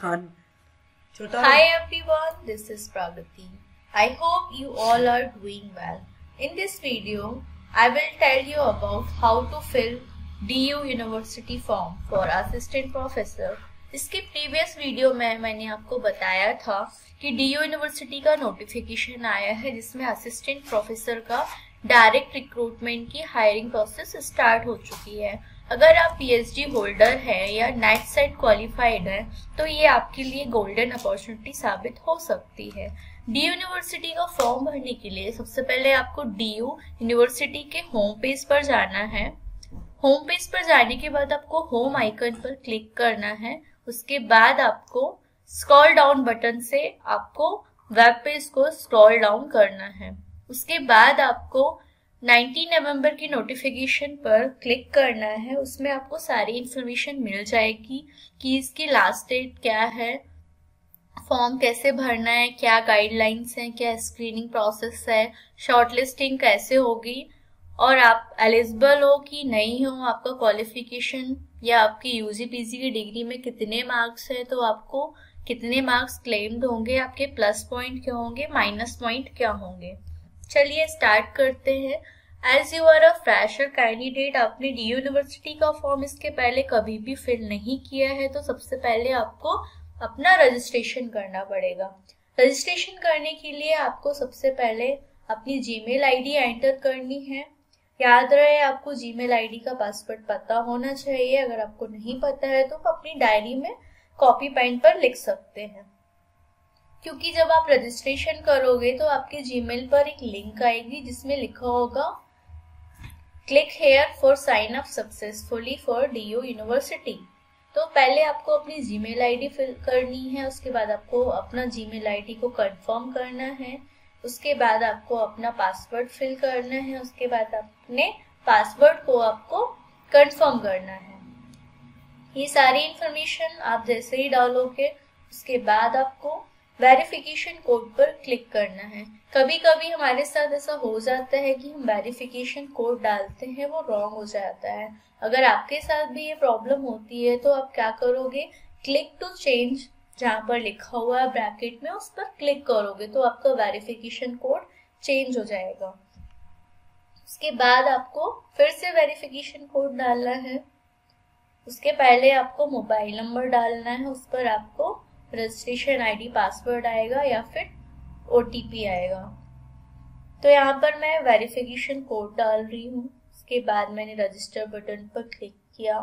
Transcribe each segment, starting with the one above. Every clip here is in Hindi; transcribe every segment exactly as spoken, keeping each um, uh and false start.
खान। छोटा Hi everyone, this is Pragati. I hope you all are doing well. In this video, I will tell you about how to fill D U University form for assistant professor. इसके प्रीवियस वीडियो में मैंने आपको बताया था कि डी यू यूनिवर्सिटी का नोटिफिकेशन आया है जिसमें असिस्टेंट प्रोफेसर का डायरेक्ट रिक्रूटमेंट की हायरिंग प्रोसेस स्टार्ट हो चुकी है। अगर आप पीएचडी होल्डर हैं या नेट सेट क्वालिफाइड हैं तो ये आपके लिए गोल्डन अपॉर्चुनिटी साबित हो सकती है। डी यू यूनिवर्सिटी का फॉर्म भरने के लिए सबसे पहले आपको डी यू यूनिवर्सिटी के होम पेज पर जाना है। होम पेज पर जाने के बाद आपको होम आइकन पर क्लिक करना है। उसके बाद आपको स्क्रॉल डाउन बटन से आपको वेब पेज को स्क्रॉल डाउन करना है। उसके बाद आपको उन्नीस नवंबर की नोटिफिकेशन पर क्लिक करना है। उसमें आपको सारी इंफॉर्मेशन मिल जाएगी कि इसकी लास्ट डेट क्या है, फॉर्म कैसे भरना है, क्या गाइडलाइंस हैं, क्या स्क्रीनिंग प्रोसेस है, शॉर्टलिस्टिंग कैसे होगी और आप एलिजिबल हो कि नहीं हो, आपका क्वालिफिकेशन या आपकी यूजी पीजी की डिग्री में कितने मार्क्स है तो आपको कितने मार्क्स क्लेम्ड होंगे, आपके प्लस पॉइंट क्या होंगे, माइनस पॉइंट क्या होंगे। चलिए स्टार्ट करते हैं। As you are a fresher candidate, आपने डी यू यूनिवर्सिटी का फॉर्म इसके पहले कभी भी फिल नहीं किया है तो सबसे पहले आपको अपना रजिस्ट्रेशन करना पड़ेगा। रजिस्ट्रेशन करने के लिए आपको सबसे पहले अपनी जीमेल आईडी एंटर करनी है। याद रहे आपको जीमेल आईडी का पासवर्ड पता होना चाहिए। अगर आपको नहीं पता है तो अपनी डायरी में कॉपी पेन पर लिख सकते हैं, क्योंकि जब आप रजिस्ट्रेशन करोगे तो आपके जीमेल पर एक लिंक आएगी जिसमें लिखा होगा click here for sign up successfully for D U university. तो पहले आपको अपनी जीमेल आईडी फिल करनी है। उसके बाद आपको अपना जीमेल आईडी को कंफर्म करना है। उसके बाद आपको अपना पासवर्ड फिल करना है। उसके बाद अपने पासवर्ड को आपको कंफर्म करना है। ये सारी इंफॉर्मेशन आप जैसे ही डालोगे उसके बाद आपको वेरिफिकेशन कोड पर क्लिक करना है। कभी कभी हमारे साथ ऐसा हो जाता है कि हम वेरिफिकेशन कोड डालते हैं वो रॉन्ग हो जाता है। अगर आपके साथ भी ये प्रॉब्लम होती है तो आप क्या करोगे, क्लिक टू चेंज जहां पर लिखा हुआ है ब्रैकेट में उस पर क्लिक करोगे तो आपका वेरिफिकेशन कोड चेंज हो जाएगा। उसके बाद आपको फिर से वेरिफिकेशन कोड डालना है। उसके पहले आपको मोबाइल नंबर डालना है, उस पर आपको रजिस्ट्रेशन आईडी पासवर्ड आएगा या फिर ओटीपी आएगा। तो यहाँ पर मैं वेरिफिकेशन कोड डाल रही हूँ। उसके बाद मैंने रजिस्टर बटन पर क्लिक किया।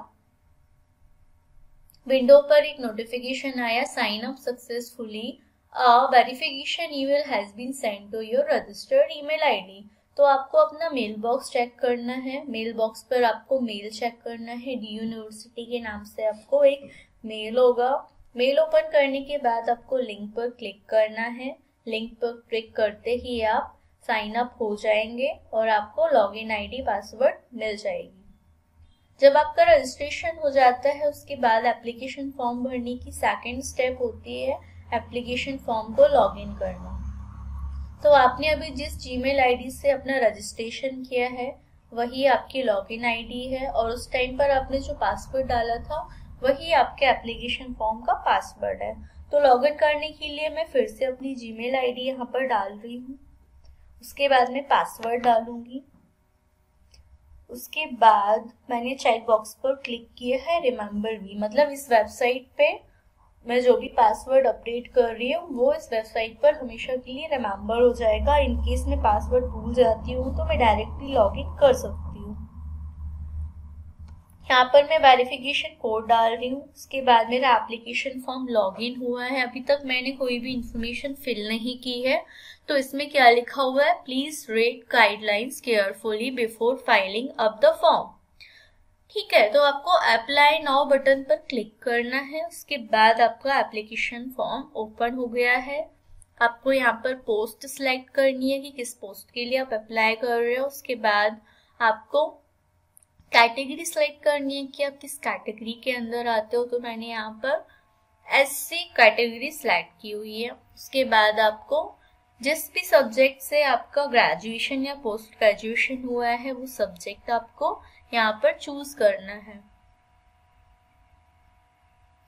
विंडो पर एक नोटिफिकेशन आया sign up successfully, a verification email has been send to your registered email ID. तो आपको अपना मेल बॉक्स चेक करना है। मेल बॉक्स पर आपको मेल चेक करना है। डी यू यूनिवर्सिटी के नाम से आपको एक मेल होगा। मेल ओपन करने के बाद आपको लिंक पर क्लिक करना है। लिंक पर क्लिक करते ही आप साइन अप हो जाएंगे और आपको लॉगिन आईडी पासवर्ड मिल जाएगी। जब आपका रजिस्ट्रेशन हो जाता है उसके बाद एप्लीकेशन फॉर्म भरने की सेकेंड स्टेप होती है एप्लीकेशन फॉर्म को लॉगिन करना। तो आपने अभी जिस जीमेल आईडी से अपना रजिस्ट्रेशन किया है वही आपकी लॉगिन आईडी है और उस टाइम पर आपने जो पासवर्ड डाला था वही आपके एप्लीकेशन फॉर्म का पासवर्ड है। तो लॉगिन करने के लिए मैं फिर से अपनी जीमेल आईडी यहाँ पर डाल रही हूँ। उसके बाद मैं पासवर्ड डालूंगी। उसके बाद मैंने चेक बॉक्स पर क्लिक किया है रिमेम्बर मी, मतलब इस वेबसाइट पे मैं जो भी पासवर्ड अपडेट कर रही हूँ वो इस वेबसाइट पर हमेशा के लिए रिमेम्बर हो जाएगा। इन केस मैं पासवर्ड भूल जाती हूँ तो मैं डायरेक्टली लॉगिन कर सकती हूँ। यहाँ पर मैं वेरिफिकेशन कोड डाल रही हूँ। उसके बाद मेरा एप्लीकेशन फॉर्म लॉगिन हुआ है। अभी तक मैंने कोई भी इंफॉर्मेशन फिल नहीं की है। तो इसमें क्या लिखा हुआ है, please read guidelines carefully before filing up the form. ठीक है, तो आपको अप्लाई नाउ बटन पर क्लिक करना है। उसके बाद आपका एप्लीकेशन फॉर्म ओपन हो गया है। आपको यहाँ पर पोस्ट सिलेक्ट करनी है कि किस पोस्ट के लिए आप अप्लाई कर रहे हो। उसके बाद आपको कैटेगरी सिलेक्ट करनी है कि आप किस कैटेगरी के अंदर आते हो। तो मैंने यहाँ पर एससी कैटेगरी सिलेक्ट की हुई है। उसके बाद आपको जिस भी सब्जेक्ट से आपका ग्रेजुएशन या पोस्ट ग्रेजुएशन हुआ है वो सब्जेक्ट आपको यहाँ पर चूज करना है।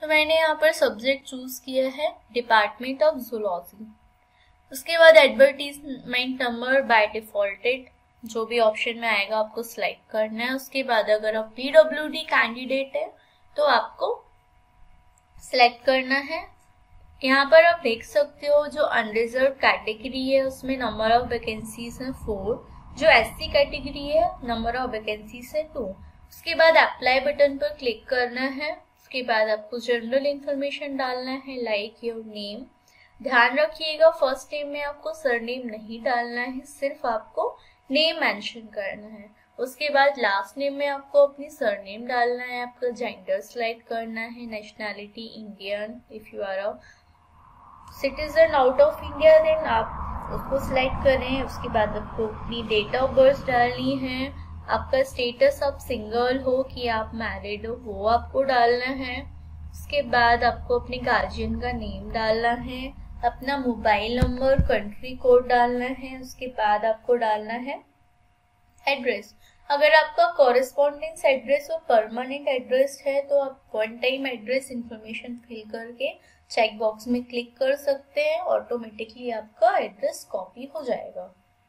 तो मैंने यहाँ पर सब्जेक्ट चूज किया है डिपार्टमेंट ऑफ जूलॉजी। उसके बाद एडवर्टीजमेंट नंबर बाय डिफॉल्टेड जो भी ऑप्शन में आएगा आपको सिलेक्ट करना है। उसके बाद अगर आप पीडब्ल्यूडी कैंडिडेट है तो आपको सिलेक्ट करना है। यहाँ पर आप देख सकते हो जो अनरिजर्व कैटेगरी है उसमें नंबर ऑफ वैकेंसीज है फोर, जो एससी कैटेगरी है नंबर ऑफ वैकेंसीज है टू। उसके बाद अप्लाई बटन पर क्लिक करना है। उसके बाद आपको जनरल इंफॉर्मेशन डालना है लाइक योर नेम। ध्यान रखिएगा फर्स्ट नेम में आपको सरनेम नहीं डालना है, सिर्फ आपको नेम मेंशन करना है। उसके बाद लास्ट नेम में आपको अपनी सरनेम डालना है, आपका जेंडर सिलेक्ट करना है, nationality Indian, if you are a citizen out of India then आप उसको सिलेक्ट करें। उसके बाद आपको अपनी डेट ऑफ बर्थ डालनी है, आपका स्टेटस आप सिंगल हो कि आप मैरिड हो वो आपको डालना है। उसके बाद आपको अपने गार्जियन का नेम डालना है, अपना मोबाइल नंबर, कंट्री कोड डालना है। उसके बाद आपको डालना है एड्रेस। अगर आपका कॉरेस्पॉन्डेंस एड्रेस और परमानेंट एड्रेस है तो आप one time address information fill करके चेक बॉक्स में क्लिक कर सकते हैं, ऑटोमेटिकली आपका एड्रेस कॉपी हो जाएगा।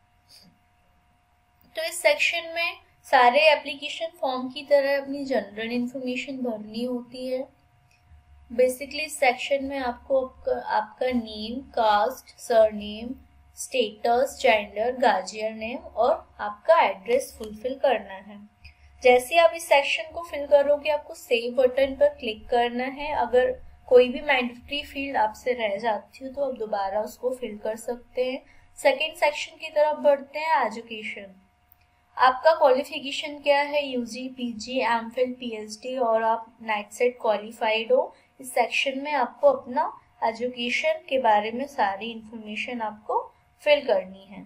तो इस सेक्शन में सारे एप्लीकेशन फॉर्म की तरह अपनी जनरल इंफॉर्मेशन भरनी होती है। बेसिकली इस सेक्शन में आपको आपका, आपका name, caste, surname, status, gender, guardian name और आपका एड्रेस फुलफिल करना है। जैसे आप इस सेक्शन को फिल करोगे आपको सेव बटन पर क्लिक करना है। अगर कोई भी मैंडेटरी फील्ड आपसे रह जाती हो तो आप दोबारा उसको फिल कर सकते हैं। सेकेंड सेक्शन की तरफ बढ़ते हैं, एजुकेशन। आपका क्वालिफिकेशन क्या है, यूजी, पीजी, एमफिल, पीएचडी और आप नेट सेट क्वालिफाइड हो। इस सेक्शन में आपको अपना एजुकेशन के बारे में सारी इंफॉर्मेशन आपको फिल करनी है।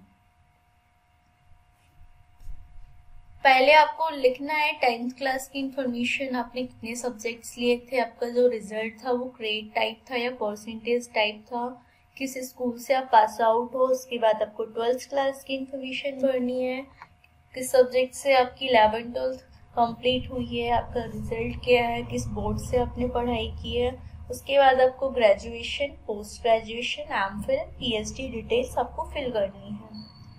पहले आपको लिखना है टेंथ क्लास की इंफॉर्मेशन, आपने कितने सब्जेक्ट्स लिए थे, आपका जो रिजल्ट था वो ग्रेड टाइप था या परसेंटेज टाइप था, किस स्कूल से आप पास आउट हो। उसके बाद आपको ट्वेल्थ क्लास की इंफॉर्मेशन भरनी है, किस सब्जेक्ट से आपकी इलेवन ट्वेल्थ कंप्लीट हुई है, आपका रिजल्ट क्या है, किस बोर्ड से आपने पढ़ाई की है। उसके बाद आपको graduation, post graduation, MPhil, PhD details आपको फिल करनी है।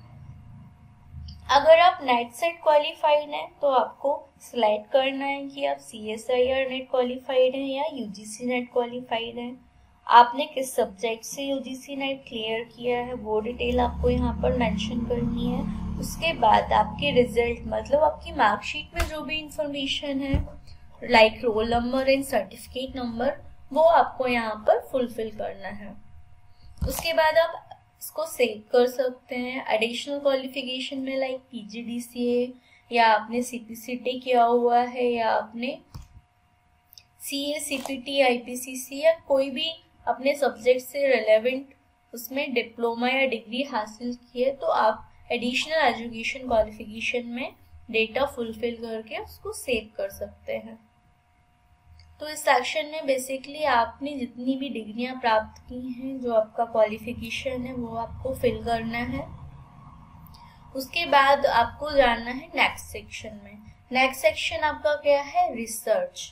अगर आप नेट सेट क्वालिफाइड हैं तो आपको सिलेक्ट करना है कि आप सीएसआईआर नेट क्वालिफाइड हैं या यूजीसी नेट क्वालिफाइड हैं। आपने किस सब्जेक्ट से यूजीसी नेट क्लियर किया है वो डिटेल आपको यहाँ पर मेंशन करनी है। उसके बाद आपके रिजल्ट मतलब आपकी मार्कशीट में जो भी इंफॉर्मेशन है like roll number and certificate number वो आपको यहाँ पर फुलफिल करना है। उसके बाद आप इसको सेव कर सकते हैं। एडिशनल क्वालिफिकेशन में लाइक पीजीडीसीए या आपने सीपीसीटी किया हुआ है या आपने सीए, सीपीटी, आईपीसीसी या कोई भी अपने सब्जेक्ट से रिलेवेंट उसमें डिप्लोमा या डिग्री हासिल की है तो आप एडिशनल एजुकेशन क्वालिफिकेशन में डेटा फुलफिल करके उसको सेव कर सकते हैं। तो इस सेक्शन में बेसिकली आपने जितनी भी डिग्रियां प्राप्त की हैं, जो आपका क्वालिफिकेशन है वो आपको फिल करना है। उसके बाद आपको जाना है नेक्स्ट सेक्शन में। नेक्स्ट सेक्शन आपका क्या है, रिसर्च।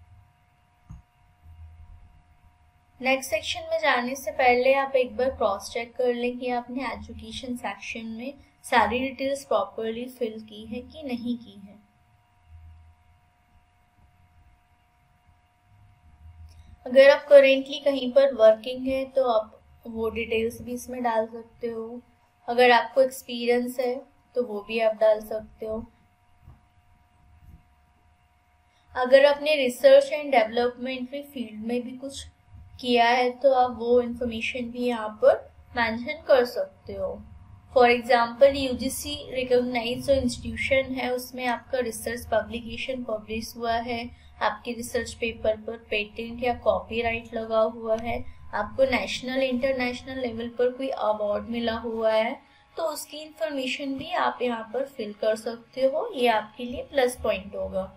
नेक्स्ट सेक्शन में जाने से पहले आप एक बार क्रॉस चेक कर लें कि आपने एजुकेशन सेक्शन में सारी डिटेल्स प्रॉपरली फिल की है कि नहीं की है। अगर आप करेंटली कहीं पर वर्किंग है तो आप वो डिटेल्स भी इसमें डाल सकते हो। अगर आपको एक्सपीरियंस है तो वो भी आप डाल सकते हो। अगर आपने रिसर्च एंड डेवलपमेंट में फील्ड में भी कुछ किया है तो आप वो इंफॉर्मेशन भी यहाँ पर मेंशन कर सकते हो। फॉर एग्जाम्पल यूजीसी रिकॉग्नाइज्ड जो इंस्टीट्यूशन है उसमें आपका रिसर्च पब्लिकेशन पब्लिश हुआ है, आपके रिसर्च पेपर पर पेटेंट या कॉपीराइट लगा हुआ है, आपको नेशनल इंटरनेशनल लेवल पर कोई अवार्ड मिला हुआ है तो उसकी इंफॉर्मेशन भी आप यहाँ पर फिल कर सकते हो। ये आपके लिए प्लस पॉइंट होगा।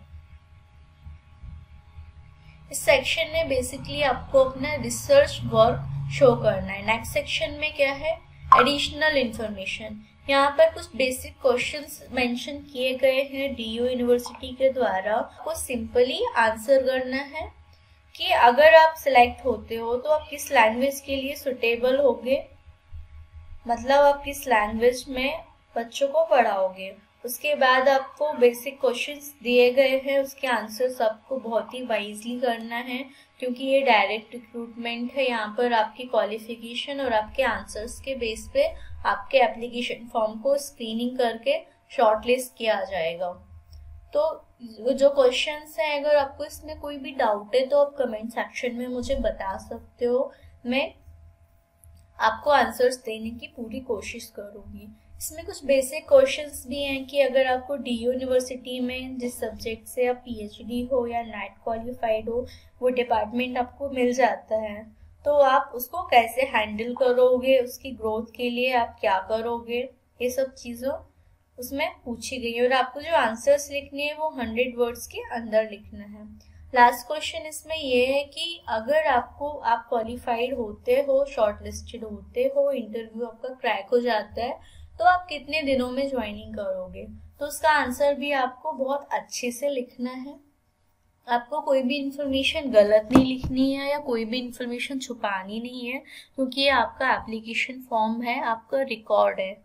इस सेक्शन में बेसिकली आपको अपना रिसर्च वर्क शो करना है। नेक्स्ट सेक्शन में क्या है, एडिशनल इंफॉर्मेशन। यहाँ पर कुछ बेसिक क्वेश्चंस मेंशन किए गए हैं डीयू यूनिवर्सिटी के द्वारा, आपको सिंपली आंसर करना है। कि अगर आप सिलेक्ट होते हो तो आप किस लैंग्वेज के लिए सुटेबल होगे, मतलब आप किस लैंग्वेज में बच्चों को पढ़ाओगे। उसके बाद आपको बेसिक क्वेश्चंस दिए गए हैं, उसके आंसर्स आपको बहुत ही वाइजली करना है, क्योंकि ये डायरेक्ट रिक्रूटमेंट है। यहाँ पर आपकी क्वालिफिकेशन और आपके आंसर्स के बेस पे आपके एप्लीकेशन फॉर्म को स्क्रीनिंग करके शॉर्टलिस्ट किया जाएगा। तो जो क्वेश्चंस हैं, अगर आपको इसमें कोई भी डाउट है तो आप कमेंट सेक्शन में मुझे बता सकते हो, मैं आपको आंसर्स देने की पूरी कोशिश करूंगी। इसमें कुछ बेसिक क्वेश्चंस भी हैं कि अगर आपको डी यूनिवर्सिटी में जिस सब्जेक्ट से आप पीएचडी हो या नेट क्वालिफाइड हो वो डिपार्टमेंट आपको मिल जाता है, तो आप उसको कैसे हैंडल करोगे, उसकी ग्रोथ के लिए आप क्या करोगे, ये सब चीज़ों उसमें पूछी गई है। और आपको जो आंसर्स लिखने हैं वो हंड्रेड वर्ड्स के अंदर लिखना है। लास्ट क्वेश्चन इसमें ये है कि अगर आपको आप क्वालिफाइड होते हो, शॉर्टलिस्टेड होते हो, इंटरव्यू आपका क्रैक हो जाता है, तो आप कितने दिनों में ज्वाइनिंग करोगे। तो उसका आंसर भी आपको बहुत अच्छे से लिखना है। आपको कोई भी इंफॉर्मेशन गलत नहीं लिखनी है या कोई भी इंफॉर्मेशन छुपानी नहीं है, क्योंकि ये आपका एप्लीकेशन फॉर्म है, आपका रिकॉर्ड है।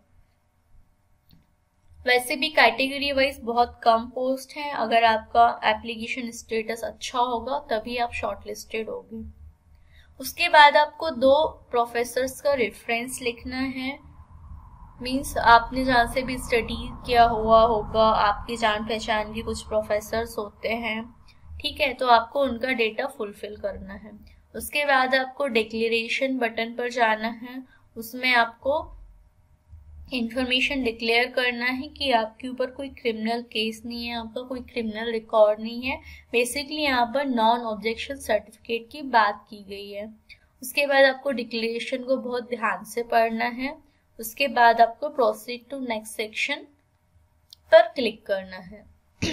वैसे भी कैटेगरी वाइज बहुत कम पोस्ट हैं, अगर आपका एप्लीकेशन स्टेटस अच्छा होगा तभी आप शॉर्टलिस्टेड होगे। उसके बाद आपको दो प्रोफेसर्स का रेफरेंस लिखना है, मीन्स आपने जहाँ से भी स्टडी किया हुआ होगा, आपकी जान पहचान के कुछ प्रोफेसर्स होते हैं, ठीक है, तो आपको उनका डेटा फुलफिल करना है। उसके बाद आपको डिक्लेरेशन बटन पर जाना है, उसमें आपको इंफॉर्मेशन डिक्लेयर करना है कि आपके ऊपर कोई क्रिमिनल केस नहीं है, आपका कोई क्रिमिनल रिकॉर्ड नहीं है। बेसिकली यहाँ पर नॉन ऑब्जेक्शन सर्टिफिकेट की बात की गई है। उसके बाद आपको डिक्लेरेशन को बहुत ध्यान से पढ़ना है। उसके बाद आपको प्रोसीड टू नेक्स्ट सेक्शन पर क्लिक करना है।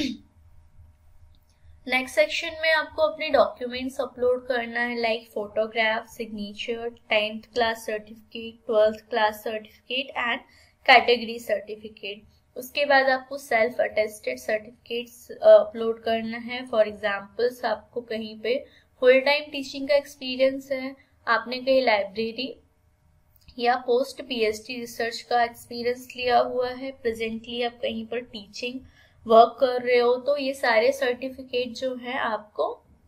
नेक्स्ट सेक्शन में आपको अपने डॉक्यूमेंट्स अपलोड करना है, like photograph, signature, tenth class certificate, twelfth class certificate and category certificate. उसके बाद आपको सेल्फ अटेस्टेड सर्टिफिकेट्स अपलोड करना है। फॉर एग्जाम्पल्स, आपको कहीं पे फुल टाइम टीचिंग का एक्सपीरियंस है, आपने कहीं लाइब्रेरी या पोस्ट पीएचडी रिसर्च का एक्सपीरियंस लिया हुआ है, प्रेजेंटली आप कहीं पर टीचिंग वर्क कर रहे हो, तो ये सारे सर्टिफिकेट जो है आपको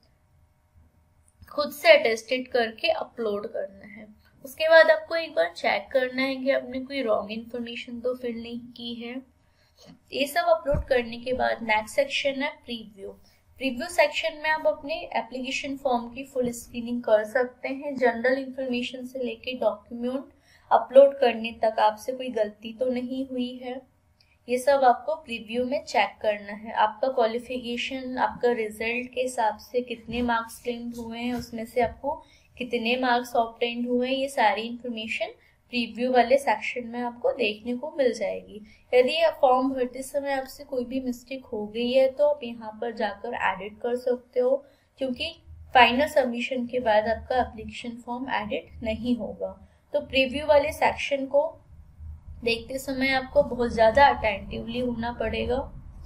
खुद से अटेस्टेड करके अपलोड करना है। उसके बाद आपको एक बार चेक करना है कि आपने कोई रॉन्ग इन्फॉर्मेशन तो फिल नहीं की है। ये सब अपलोड करने के बाद नेक्स्ट सेक्शन है प्रीव्यू। प्रीव्यू सेक्शन में आप अपने एप्लीकेशन फॉर्म की फुल स्क्रीनिंग कर सकते हैं। जनरल इंफॉर्मेशन से लेके डॉक्यूमेंट अपलोड करने तक आपसे कोई गलती तो नहीं हुई है, ये सब आपको प्रीव्यू में चेक करना है। आपका क्वालिफिकेशन, आपका रिजल्ट के हिसाब से कितने मार्क्स क्लेम्ड हुए हैं, उसमें से आपको कितने मार्क्स ऑब्टेन्ड हुए हैं, ये सारी इंफॉर्मेशन प्रीव्यू वाले सेक्शन में आपको देखने को मिल जाएगी। यदि फॉर्म भरते समय आपसे कोई भी मिस्टेक हो गई है तो आप यहाँ पर जाकर एडिट कर सकते हो, क्योंकि फाइनल सबमिशन के बाद आपका एप्लीकेशन फॉर्म एडिट नहीं होगा। तो प्रीव्यू वाले सेक्शन को देखते समय आपको बहुत ज्यादा अटेंटिवली होना पड़ेगा।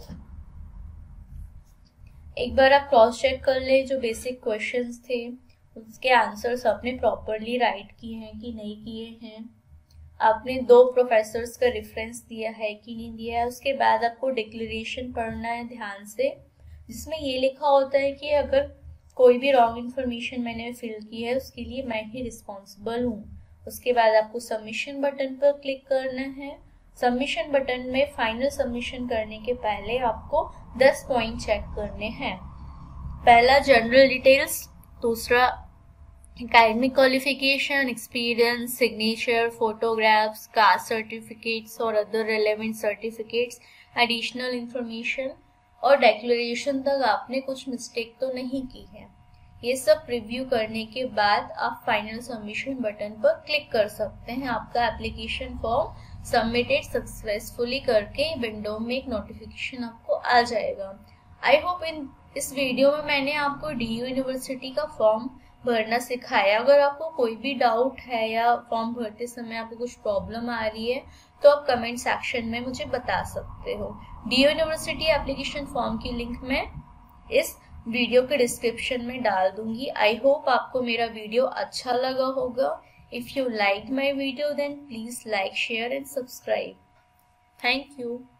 एक बार आप क्रॉस चेक कर ले, जो बेसिक क्वेश्चंस थे उसके आंसर्स आपने प्रॉपरली राइट किए हैं कि नहीं किए हैं, आपने दो प्रोफेसर्स का रेफरेंस दिया है कि नहीं दिया है। उसके बाद आपको डिक्लेरेशन पढ़ना है ध्यान से, जिसमें ये लिखा होता है कि अगर कोई भी रॉन्ग इन्फॉर्मेशन मैंने फिल की है उसके लिए मैं ही रिस्पॉन्सिबल हूँ। उसके बाद आपको सबमिशन बटन पर क्लिक करना है। सबमिशन बटन में फाइनल सबमिशन करने के पहले आपको दस पॉइंट चेक करने हैं। पहला जनरल डिटेल्स, दूसरा academic qualification, experience, signature, photographs, caste certificates और other relevant certificates, additional information और डिक्लेरेशन तक आपने कुछ मिस्टेक तो नहीं की है। ये सब रिव्यू करने के बाद आप फाइनल सबमिशन बटन पर क्लिक कर सकते हैं। आपका एप्लीकेशन फॉर्म सबमिटेड सक्सेसफुली करके विंडो में एक नोटिफिकेशन आपको आ जाएगा। आई होप इन इस वीडियो में मैंने आपको डी यू यूनिवर्सिटी का फॉर्म भरना सिखाया। अगर आपको कोई भी डाउट है या फॉर्म भरते समय आपको कुछ प्रॉब्लम आ रही है तो आप कमेंट सेक्शन में मुझे बता सकते हो। D U university application form की लिंक मैं इस वीडियो के डिस्क्रिप्शन में डाल दूंगी। आई होप आपको मेरा वीडियो अच्छा लगा होगा। If you like my video then please like, share and subscribe. Thank you.